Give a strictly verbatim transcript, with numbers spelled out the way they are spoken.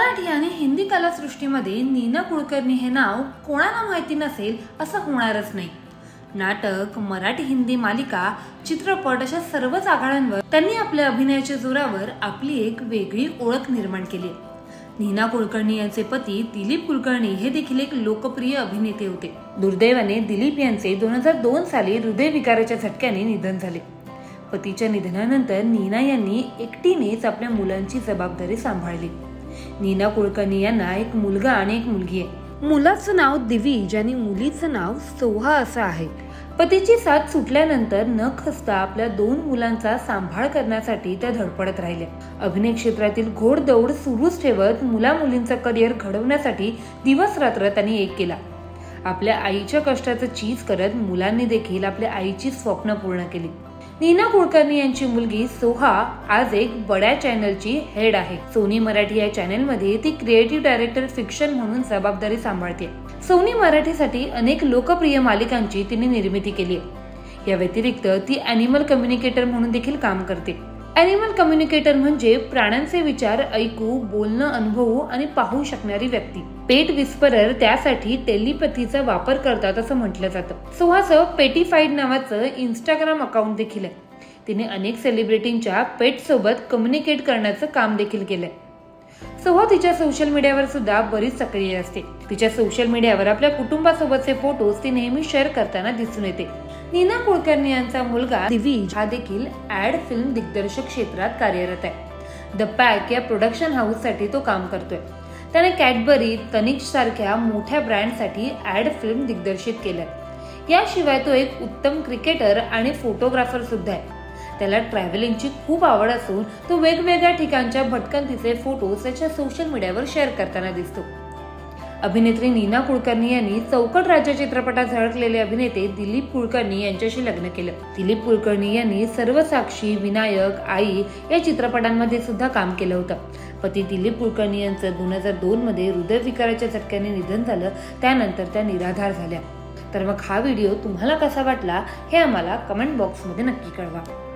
मराठी आणि हिंदी कलासृष्टीमध्ये नीना कुलकर्णी हे नाव कोणाला माहिती नसेल असं होणारच नाही। नाटक, मराठी हिंदी मालिका, चित्रपट अशा सर्वच आघाड्यांवर त्यांनी आपल्या अभिनयाच्या जोरावर आपली एक वेगळी ओळख निर्माण केली। नीना कुलकर्णी यांचे पती दिलीप कुलकर्णी हे देखील एक लोकप्रिय अभिनेते होते। दुर्दैवाने दिलीप यांचे दोन हजार दोन साली हृदयविकाराच्या झटक्याने निधन झाले। पतीच्या निधनानंतर नीना यांनी एकटीनेच आपल्या मुलांची जबाबदारी सांभाळली। नीना कुलकर्णी यांना एक मुलगा आणि एक मुलगी आहे। मुलाचं नाव दिविज आणि मुलीचं नाव सोहा असं आहे। पतीची साथ सुटल्यानंतर न खचता आपल्या दोन मुलांचा सांभाळ करण्यासाठी त्या धडपडत राहिल्या। अभिनय क्षेत्रातील घोडदौड सुरूच ठेवत मुला मुलींचं करिअर घडवण्यासाठी दिवस रात्र त्यांनी एक केला। आपल्या आईच्या कष्टाचं चीज करत मुलांनी देखील आपल्या आईची स्वप्न पूर्ण केली। नीना कुलकर्णी यांची मुलगी सोहा आज एक बड्या चॅनलची हेड आहे। सोनी मराठी या चॅनल मध्ये ती क्रिएटिव्ह डायरेक्टर फिक्शन म्हणून जबाबदारी सांभाळते। सोनी मराठीसाठी अनेक लोकप्रिय मालिकांची तिने निर्मिती केली आहे। या व्यतिरिक्त ती अॅनिमल कम्युनिकेटर म्हणून देखील काम करते। अॅनिमल कम्युनिकेटर म्हणजे प्राण्यांचे विचार ऐकू, बोलणं, अनुभवू आणि पाहू शकणारी व्यक्ती। पेट विस्परर त्यासाठी टेलिपॅथीचा वापर करतात असं म्हटलं जातं। सोहाचं पेटीफाईड नावाचं इंस्टाग्राम अकाउंट देखील आहे। तिने अनेक सेलिब्रिटींच्या पेट सोबत कम्युनिकेट करण्याचं काम देखील केलंय। सोहा तिच्या सोशल मीडियावर सुद्धा बरीच सक्रिय असते। तिच्या सोशल मीडियावर आपल्या कुटुंबासोबतचे फोटोज ती नेहमी शेअर करताना दिसून येते। नीना कुलकर्णी यांचा मुलगा दिविज हा देखील ऍड फिल्म दिग्दर्शक क्षेत्रात कार्यरत आहे। द पॅक या प्रोडक्शन हाऊस साठी तो काम करतोय। त्याने कॅडबरी, तनिष्क सारख्या मोठ्या ब्रँडसाठी ऍड फिल्म दिग्दर्शित केल्यात। याशिवाय तो एक उत्तम क्रिकेटर आणि फोटोग्राफर सुद्धा आहे। त्याला ट्रॅव्हलिंगची खूप आवड असून तो वेगवेगळ्या ठिकाणच्या भटकंतीचे फोटो त्याच्या सोशल मीडियावर शेअर करताना दिसतो। अभिनेत्री नीना कुलकर्णी यांनी चौकट राज्य चित्रपटात झळकलेले अभिनेते दिलीप कुलकर्णी यांच्याशी लग्न केलं। दिलीप कुलकर्णी यांनी सर्वसाक्षी, विनायक, आई या चित्रपटांमध्ये सुद्धा काम केलं होतं। पती दिलीप कुलकर्णी यांचं दोन हजार दोन मध्ये हृदयविकाराच्या झटक्याने निधन झालं। त्यानंतर त्या निराधार झाल्या। तर मग हा व्हिडिओ तुम्हाला कसा वाटला हे आम्हाला कमेंट बॉक्समध्ये नक्की कळवा।